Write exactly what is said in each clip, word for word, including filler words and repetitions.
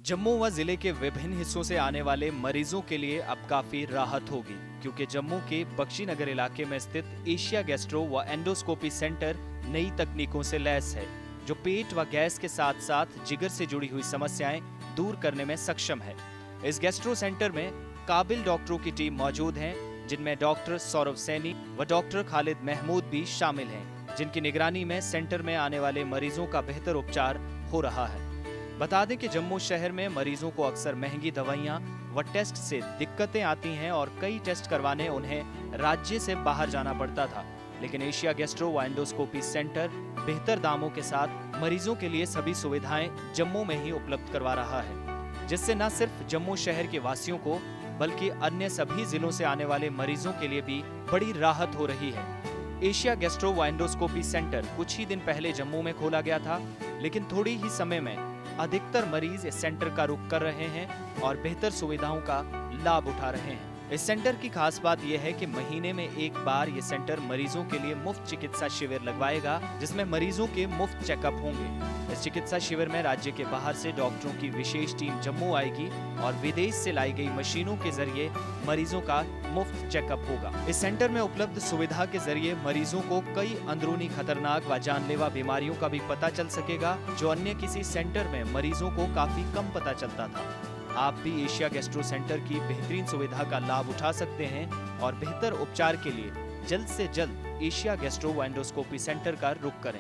जम्मू व जिले के विभिन्न हिस्सों से आने वाले मरीजों के लिए अब काफी राहत होगी, क्योंकि जम्मू के बख्शी नगर इलाके में स्थित एशिया गैस्ट्रो व एंडोस्कोपी सेंटर नई तकनीकों से लैस है, जो पेट व गैस के साथ साथ जिगर से जुड़ी हुई समस्याएं दूर करने में सक्षम है। इस गैस्ट्रो सेंटर में काबिल डॉक्टरों की टीम मौजूद है, जिनमें डॉक्टर सौरभ सैनी व डॉक्टर खालिद महमूद भी शामिल हैं, जिनकी निगरानी में सेंटर में आने वाले मरीजों का बेहतर उपचार हो रहा है। बता दें कि जम्मू शहर में मरीजों को अक्सर महंगी दवाइयां व टेस्ट से दिक्कतें आती हैं और कई टेस्ट करवाने उन्हें राज्य से बाहर जाना पड़ता था, लेकिन एशिया गैस्ट्रो व एंडोस्कोपी सेंटर बेहतर दामों के साथ मरीजों के लिए सभी सुविधाएं जम्मू में ही उपलब्ध करवा रहा है, जिससे न सिर्फ जम्मू शहर के वासियों को बल्कि अन्य सभी जिलों से आने वाले मरीजों के लिए भी बड़ी राहत हो रही है। एशिया गैस्ट्रो व एंडोस्कोपी सेंटर कुछ ही दिन पहले जम्मू में खोला गया था, लेकिन थोड़ी ही समय में अधिकतर मरीज इस सेंटर का रुख कर रहे हैं और बेहतर सुविधाओं का लाभ उठा रहे हैं। इस सेंटर की खास बात यह है कि महीने में एक बार ये सेंटर मरीजों के लिए मुफ्त चिकित्सा शिविर लगवाएगा, जिसमें मरीजों के मुफ्त चेकअप होंगे। इस चिकित्सा शिविर में राज्य के बाहर से डॉक्टरों की विशेष टीम जम्मू आएगी और विदेश से लाई गई मशीनों के जरिए मरीजों का मुफ्त चेकअप होगा। इस सेंटर में उपलब्ध सुविधा के जरिए मरीजों को कई अंदरूनी खतरनाक व जानलेवा बीमारियों का भी पता चल सकेगा, जो अन्य किसी सेंटर में मरीजों को काफी कम पता चलता था। आप भी एशिया गैस्ट्रो सेंटर की बेहतरीन सुविधा का लाभ उठा सकते हैं और बेहतर उपचार के लिए जल्द से जल्द एशिया गैस्ट्रो व एंडोस्कोपी सेंटर का रुख करें।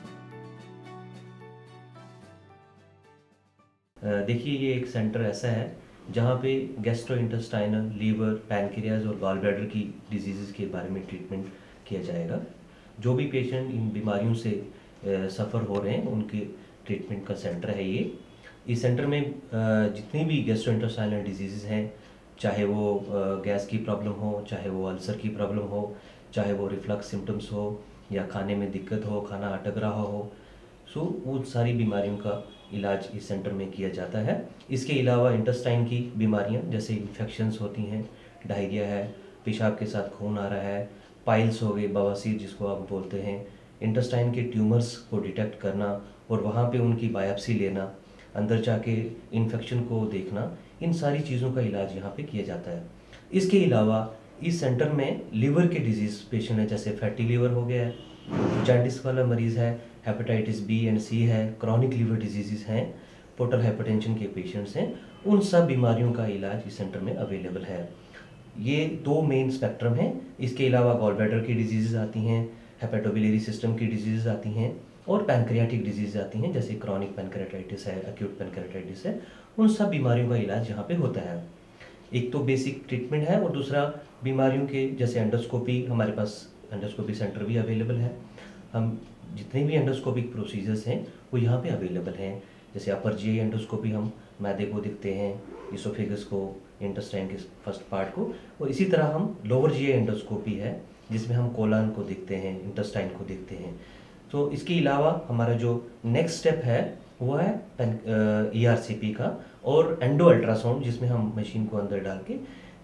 देखिए, ये एक सेंटर ऐसा है जहाँ पे गैस्ट्रोइंटेस्टाइनल, लीवर, पैनक्रियाज और गॉल ब्लैडर की डिजीज़ के बारे में ट्रीटमेंट किया जाएगा। जो भी पेशेंट इन बीमारियों से सफ़र हो रहे हैं उनके ट्रीटमेंट का सेंटर है ये। इस सेंटर में जितनी भी गैस्ट्रोइंटेस्टाइनल डिजीज़ हैं, चाहे वो गैस की प्रॉब्लम हो, चाहे वो अल्सर की प्रॉब्लम हो, चाहे वो रिफ्लक्स सिम्टम्स हो या खाने में दिक्कत हो, खाना अटक रहा हो, सो वो सारी बीमारियों का इलाज इस सेंटर में किया जाता है। इसके अलावा इंटेस्टाइन की बीमारियां जैसे इन्फेक्शंस होती हैं, डायरिया है, पेशाब के साथ खून आ रहा है, पाइल्स हो गए, बवासीर जिसको आप बोलते हैं, इंटेस्टाइन के ट्यूमर्स को डिटेक्ट करना और वहाँ पे उनकी बायोप्सी लेना, अंदर जाके इन्फेक्शन को देखना, इन सारी चीज़ों का इलाज यहाँ पे किया जाता है। इसके अलावा इस सेंटर में लीवर के डिजीज़ पेशेंट है, जैसे फैटी लीवर हो गया है, जॉन्डिस वाला मरीज़ है, हेपेटाइटिस बी एंड सी है, क्रॉनिक लीवर डिजीज़ हैं, पोर्टल हाइपरटेंशन के पेशेंट्स हैं, उन सब बीमारियों का इलाज इस सेंटर में अवेलेबल है। ये दो मेन स्पेक्ट्रम हैं। इसके अलावा गॉल ब्लैडर की डिजीज़ आती हैं, हेपेटोबिलियरी सिस्टम की डिजीज़ आती हैं और पैनक्रियाटिक डिजीज़ आती हैं, जैसे क्रॉनिक पैनक्रियाटाइटिस है, एक्यूट पैनक्रियाटाइटिस है। उन सब बीमारियों का इलाज यहाँ पे होता है। एक तो बेसिक ट्रीटमेंट है और दूसरा बीमारियों के जैसे एंडोस्कोपी, हमारे पास एंडोस्कोपी सेंटर भी अवेलेबल है। हम जितने भी एंडोस्कोपिक प्रोसीजर्स हैं वो यहाँ पे अवेलेबल हैं। जैसे अपर जीआई एंडोस्कोपी हम मैदे को देखते हैं, इसोफेगस को, इंटेस्टाइन के फर्स्ट पार्ट को, और इसी तरह हम लोअर जीआई एंडोस्कोपी है जिसमें हम कोलन को देखते हैं, इंटेस्टाइन को देखते हैं। तो इसके अलावा हमारा जो नेक्स्ट स्टेप है वो है ई आर सी पी का और एंडो अल्ट्रासाउंड, जिसमें हम मशीन को अंदर डाल के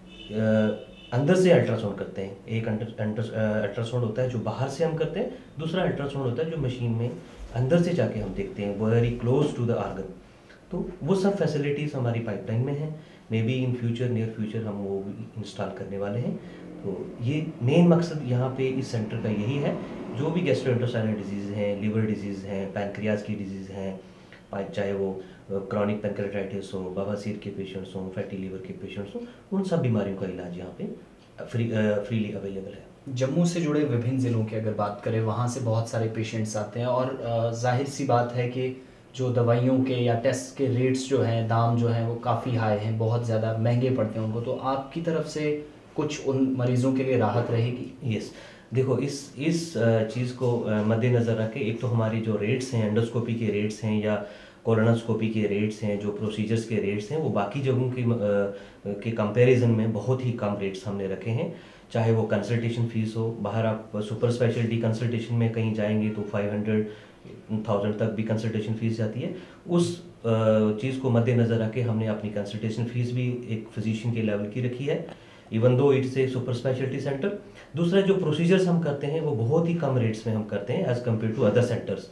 आ, अंदर से अल्ट्रासाउंड करते हैं। एक अल्ट्रासाउंड होता है जो बाहर से हम करते हैं, दूसरा अल्ट्रासाउंड होता है जो मशीन में अंदर से जाके हम देखते हैं, very close to the organ. तो वो सब फैसिलिटीज़ हमारी पाइपलाइन में हैं। May be in future, near future हम वो भी इंस्टॉल करने वाले हैं। तो ये मेन मकसद यहाँ पे इस सेंटर का यही है, जो भी गैस्ट्रोइंटेस्टाइनल डिजीज़ हैं, लीवर डिजीज़ हैं, पैनक्रियाज की डिजीज़ हैं, चाहे वो क्रॉनिक पैनक्रियाटाइटिस हो, बवासीर के पेशेंट्स हों, फैटी लीवर के पेशेंट्स हों, उन सब बीमारियों का इलाज यहाँ पे फ्री फ्रीली अवेलेबल है। जम्मू से जुड़े विभिन्न ज़िलों की अगर बात करें, वहाँ से बहुत सारे पेशेंट्स आते हैं और जाहिर सी बात है कि जो दवाइयों के या टेस्ट के रेट्स जो हैं, दाम जो हैं वो काफ़ी हाई हैं, बहुत ज़्यादा महंगे पड़ते हैं उनको। तो आपकी तरफ से कुछ उन मरीज़ों के लिए राहत रहेगी? यस, देखो, इस इस चीज़ को मद्देनज़र रख के एक तो हमारी जो रेट्स हैं, एंडोस्कोपी के रेट्स हैं या कोलोनोस्कोपी के रेट्स हैं, जो प्रोसीजर्स के रेट्स हैं, वो बाकी जगहों के के कंपैरिजन में बहुत ही कम रेट्स हमने रखे हैं। चाहे वो कंसल्टेशन फ़ीस हो, बाहर आप सुपर स्पेशलिटी कंसल्टेशन में कहीं जाएंगे तो फाइव हंड्रेड थाउजेंड तक भी कंसल्टेशन फ़ीस जाती है। उस चीज़ को मद्देनज़र रख के हमने अपनी कंसल्टेशन फ़ीस भी एक फिजिशियन के लेवल की रखी है, even though it's a super speciality centre. दूसरा, जो प्रोसीजर्स हम करते हैं वो बहुत ही कम रेट्स में हम करते हैं as compared to other centres.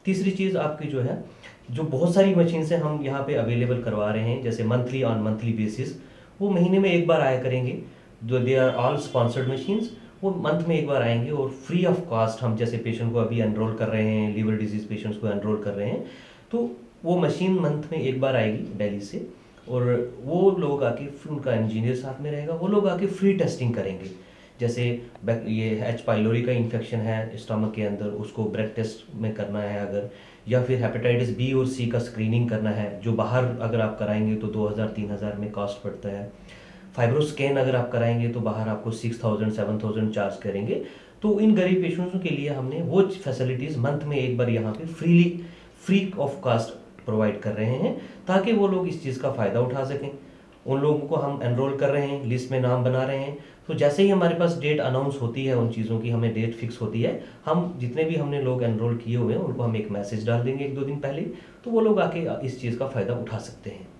तीसरी चीज़ आपकी जो है, जो बहुत सारी मशीन से हम यहाँ पे अवेलेबल करवा रहे हैं, जैसे मंथली ऑन मंथली बेसिस, वो महीने में एक बार आया करेंगे। जो they are all sponsored machines, वो मंथ में एक बार आएंगे और फ्री ऑफ कॉस्ट हम जैसे पेशेंट को अभी एनरोल कर रहे हैं, लीवर डिजीज पेशेंट्स को एनरोल कर रहे हैं, तो वो मशीन मंथ में एक बार आएगी दिल्ली से, और वो लोग आके, उनका इंजीनियर साथ में रहेगा, वो लोग आके फ्री टेस्टिंग करेंगे। जैसे ये एच पाइलोरी का इन्फेक्शन है स्टमक के अंदर, उसको ब्रेथ टेस्ट में करना है अगर, या फिर हेपेटाइटिस बी और सी का स्क्रीनिंग करना है, जो बाहर अगर आप कराएंगे तो दो हज़ार तीन हज़ार में कॉस्ट पड़ता है। फाइब्रोस्कैन अगर आप कराएंगे तो बाहर आपको six thousand seven thousand charge करेंगे। तो इन गरीब पेशेंट्स के लिए हमने वो फैसिलिटीज़ मंथ में एक बार यहाँ पे freely free of cost provide कर रहे हैं, ताकि वो लोग इस चीज़ का फ़ायदा उठा सकें। उन लोगों को हम एनरोल कर रहे हैं, लिस्ट में नाम बना रहे हैं, तो जैसे ही हमारे पास डेट अनाउंस होती है उन चीज़ों की, हमें डेट फिक्स होती है, हम जितने भी हमने लोग एनरोल किए हुए हैं उनको हम एक मैसेज डाल देंगे एक दो दिन पहले, तो वो लोग आके इस चीज़ का फ़ायदा उठा सकते हैं।